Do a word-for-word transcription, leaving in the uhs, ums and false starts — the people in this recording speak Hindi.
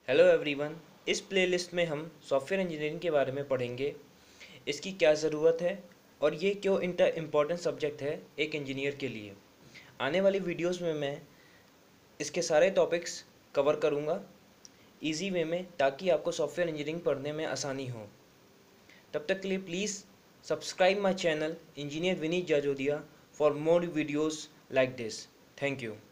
Hello everyone. इस प्लेलिस्ट में हम सॉफ्टवेयर इंजीनियरिंग के बारे में पढ़ेंगे, इसकी क्या ज़रूरत है और ये क्यों इंटर इम्पॉर्टेंट सब्जेक्ट है एक इंजीनियर के लिए। आने वाली वीडियोस में मैं इसके सारे टॉपिक्स कवर करूँगा इजी वे में, ताकि आपको सॉफ्टवेयर इंजीनियरिंग पढ़ने में आसानी हो। तब तक के लिए please subscribe my channel engineer Vineet Jajodia for more videos like this. Thank you.